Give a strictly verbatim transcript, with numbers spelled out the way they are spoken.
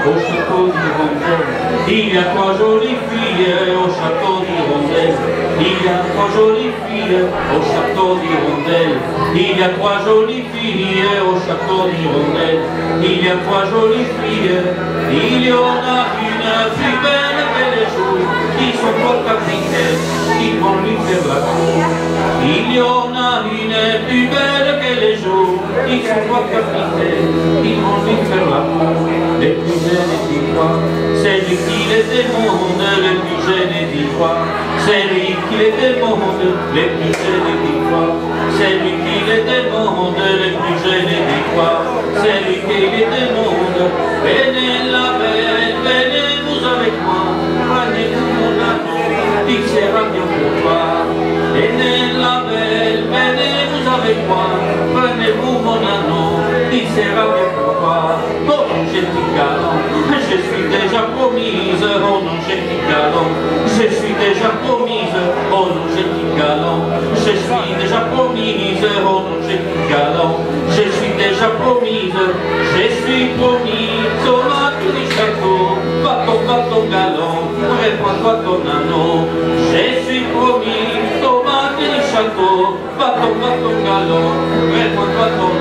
au château d'Hirondelle. Il y a trois jolies filles au château d'Hirondelle. Il y a trois jolies filles au château d'Hirondelle. Il y a trois jolies filles au château d'Hirondelle. Il y a trois jolies filles. Il y en a une plus belle que les jours, qui sont trop capitaines, qui vont lui faire la cour. Il y en a une plus belle que les jours, qui sont trois capitaines, qui vont lui faire la cour. Les plus jeunes d'Ivoire, c'est lui qui les démonte, les plus jeunes d'Ivoire. C'est lui qui les démonte, les plus jeunes d'Ivoire. C'est lui qui les démonte, les plus jeunes d'Ivoire. C'est lui qui les démonte. Venez la belle, venez vous avec moi. Prenez-vous mon anneau, il sera bien pour toi. Venez la belle, venez vous avec moi. Prenez-vous mon anneau, il sera bien pour toi. Oh non, j'ai petit galant, je suis déjà promise. Oh non, j'ai petit galant, je suis déjà promise. Oh non, j'ai petit galant, je suis déjà promise. Oh non, j'ai petit galant, je suis déjà promise. Je suis promise au lac du château. Va-t'en, va-t'en galant, réponds-toi ton anneau. Je suis promise au lac du château. Va-t'en, va-t'en galant, réponds-toi ton